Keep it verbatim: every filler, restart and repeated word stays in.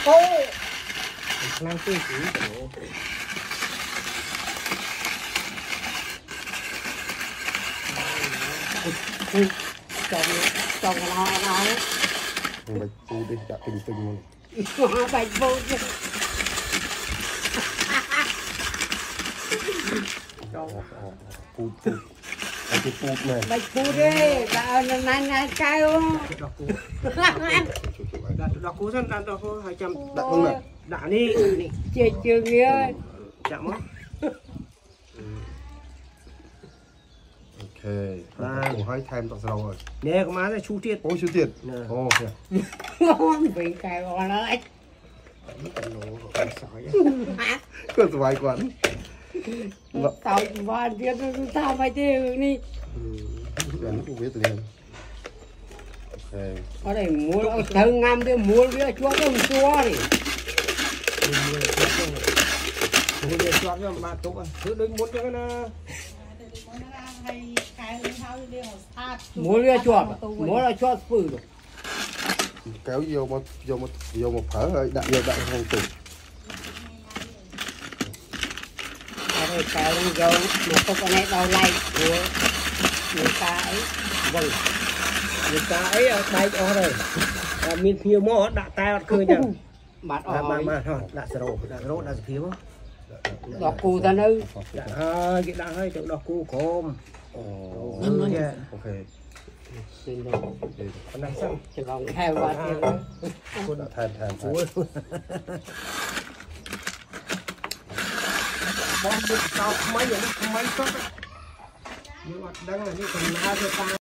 cô năng tiêu chỉ chồng chồng nó nó bạch phu đi chặt tinh tinh luôn bạch phu phu phu cái phu này bạch phu đi bà này này cay không đọc cú dân đọc cú hai trăm đặt không nè đã đi chơi chưa nghe chạm á ok và một hai thêm tặng sau rồi nè có má này chu tiết ôi chú tiền ô không bị cay vào đấy cứ vài quán tao van biết tao phải đi đi anh cũng biết liền ok ở đây mua thằng ngâm đi mua đi chúa không chúa đi mua đi chọn cho ba tụ thứ đôi muốn cho nó mua đi chúa mua là chúa phử được kéo vô một vô một vô một phở rồi đặt vô đặt không từ ở đây kéo vô mà không có này đâu lại của người ta ấy vâng người ta ấy bay ở đây miền phía mỏ đã tay cười nhá bạn mà ở mà thôi đã sầu đã rốt đã phía đọc cụ ta nữa hai cái đã hai chỗ đọc cụ khom ok xin rồi con đang xong chỉ còn hai ba tiếng nữa đã thêm thêm bom đi tao máy vậy máy sót nhưng mà đang là như còn hai cái ta